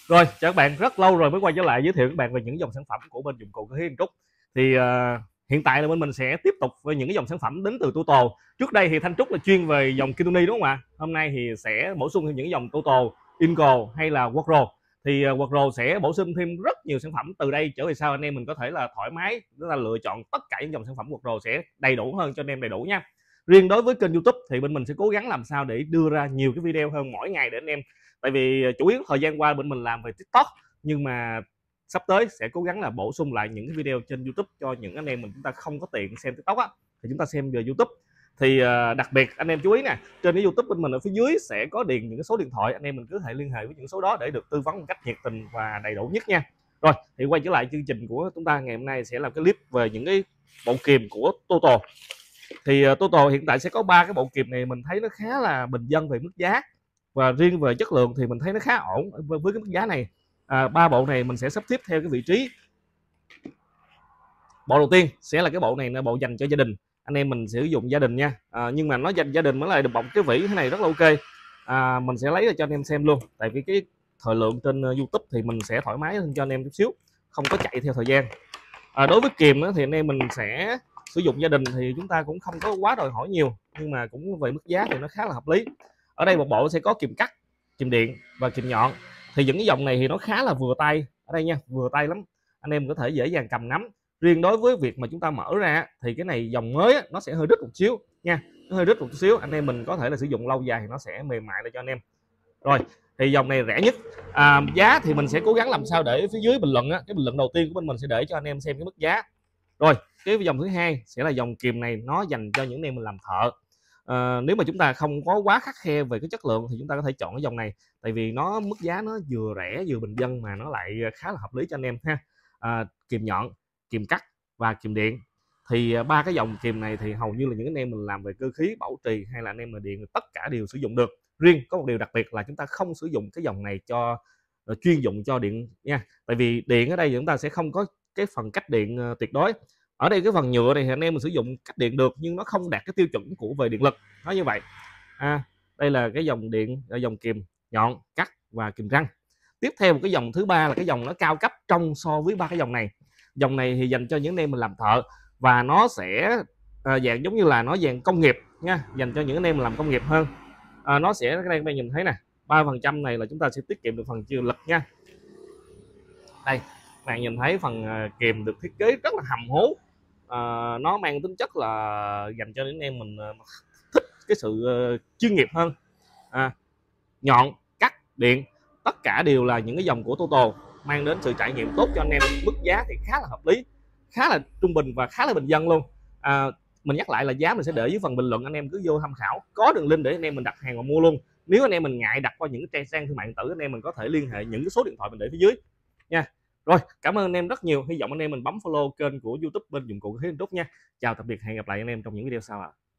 Rồi, chào các bạn, rất lâu rồi mới quay trở lại giới thiệu các bạn về những dòng sản phẩm của bên dụng cụ cơ khí Thiên Trúc. Thì hiện tại là bên mình sẽ tiếp tục với những cái dòng sản phẩm đến từ Total. Trước đây thì Thanh Trúc là chuyên về dòng Kintoni đúng không ạ? Hôm nay thì sẽ bổ sung thêm những dòng Total, Inco hay là Workro. Thì Workro sẽ bổ sung thêm rất nhiều sản phẩm từ đây trở về sau, anh em mình có thể là thoải mái chúng ta lựa chọn tất cả những dòng sản phẩm Workro sẽ đầy đủ hơn cho anh em đầy đủ nha. Riêng đối với kênh YouTube thì bên mình sẽ cố gắng làm sao để đưa ra nhiều cái video hơn mỗi ngày để anh em, tại vì chủ yếu thời gian qua bên mình làm về TikTok, nhưng mà sắp tới sẽ cố gắng là bổ sung lại những cái video trên YouTube cho những anh em mình chúng ta không có tiện xem TikTok á, thì chúng ta xem về YouTube. Thì đặc biệt anh em chú ý nè, trên cái YouTube bên mình ở phía dưới sẽ có điền những cái số điện thoại, anh em mình cứ thể liên hệ với những số đó để được tư vấn một cách nhiệt tình và đầy đủ nhất nha. Rồi thì quay trở lại chương trình của chúng ta ngày hôm nay sẽ làm cái clip về những cái bộ kìm của Total. Thì Total hiện tại sẽ có 3 cái bộ kìm này, mình thấy nó khá là bình dân về mức giá, và riêng về chất lượng thì mình thấy nó khá ổn với cái mức giá này. 3 bộ này mình sẽ sắp xếp theo cái vị trí. Bộ đầu tiên sẽ là cái bộ này là bộ dành cho gia đình, anh em mình sử dụng gia đình nha. Nhưng mà nó dành gia đình mới lại được bọc cái vỉ thế này rất là ok. Mình sẽ lấy ra cho anh em xem luôn, tại vì cái thời lượng trên YouTube thì mình sẽ thoải mái hơn cho anh em chút xíu, không có chạy theo thời gian. Đối với kìm thì anh em mình sẽ sử dụng gia đình thì chúng ta cũng không có quá đòi hỏi nhiều, nhưng mà cũng về mức giá thì nó khá là hợp lý. Ở đây một bộ sẽ có kìm cắt, kìm điện và kìm nhọn. Thì những cái dòng này thì nó khá là vừa tay ở đây nha, vừa tay lắm, anh em có thể dễ dàng cầm nắm. Riêng đối với việc mà chúng ta mở ra thì cái này dòng mới nó sẽ hơi rít một xíu nha, nó hơi rít một xíu, anh em mình có thể là sử dụng lâu dài thì nó sẽ mềm mại lại cho anh em. Rồi thì dòng này rẻ nhất. Giá thì mình sẽ cố gắng làm sao để phía dưới bình luận á, cái bình luận đầu tiên của bên mình sẽ để cho anh em xem cái mức giá. Rồi cái dòng thứ hai sẽ là dòng kìm này, nó dành cho những anh em mình làm thợ. Nếu mà chúng ta không có quá khắt khe về cái chất lượng thì chúng ta có thể chọn cái dòng này, tại vì nó mức giá nó vừa rẻ vừa bình dân mà nó lại khá là hợp lý cho anh em ha. Kìm nhọn, kìm cắt và kìm điện. Thì ba cái dòng kìm này thì hầu như là những anh em mình làm về cơ khí bảo trì hay là anh em mà điện tất cả đều sử dụng được. Riêng có một điều đặc biệt là chúng ta không sử dụng cái dòng này cho chuyên dụng cho điện nha, tại vì điện ở đây chúng ta sẽ không có cái phần cách điện tuyệt đối. Ở đây cái phần nhựa này thì anh em mình sử dụng cách điện được, nhưng nó không đạt cái tiêu chuẩn của về điện lực, nói như vậy. Đây là cái dòng điện, dòng kìm nhọn, cắt và kìm răng. Tiếp theo một cái dòng thứ ba là cái dòng nó cao cấp trong so với ba cái dòng này. Dòng này thì dành cho những anh em mình làm thợ, và nó sẽ dạng giống như là nó dạng công nghiệp nha, dành cho những anh em mình làm công nghiệp hơn. Nó sẽ, cái đây các bạn nhìn thấy nè, 3% này là chúng ta sẽ tiết kiệm được phần chịu lực nha. Đây các bạn nhìn thấy phần kìm được thiết kế rất là hầm hố. Nó mang tính chất là dành cho những anh em mình thích cái sự chuyên nghiệp hơn. Nhọn, cắt, điện, tất cả đều là những cái dòng của Total, mang đến sự trải nghiệm tốt cho anh em. Mức giá thì khá là hợp lý, khá là trung bình và khá là bình dân luôn. Mình nhắc lại là giá mình sẽ để dưới phần bình luận, anh em cứ vô tham khảo, có đường link để anh em mình đặt hàng và mua luôn. Nếu anh em mình ngại đặt qua những cái trang thương mại điện tử, anh em mình có thể liên hệ những cái số điện thoại mình để phía dưới nha. Rồi, cảm ơn anh em rất nhiều, hy vọng anh em mình bấm follow kênh của YouTube bên dụng cụ Khí Trúc nha. Chào tạm biệt, hẹn gặp lại anh em trong những video sau ạ.